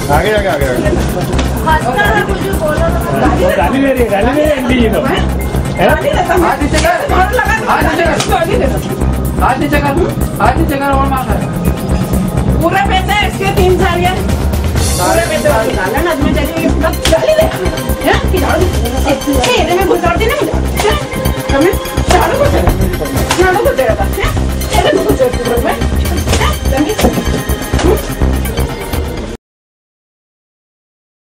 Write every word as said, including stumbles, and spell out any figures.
आगे आगे आगे हंसता है मुझे बोलो गाली दे रही है, गाली दे रही है एंडी ये तो गाली देता हूँ। हाथ नीचे कर, मारो लगा हाथ नीचे कर, गाली देता हूँ। हाथ नीचे कर, हाथ नीचे कर और मार पूरा पैसा है इसके तीन साल के पूरे पैसे वाले डाला ना मैं चलिए गाली दे हैं कि डाल दे में घुस डाल देना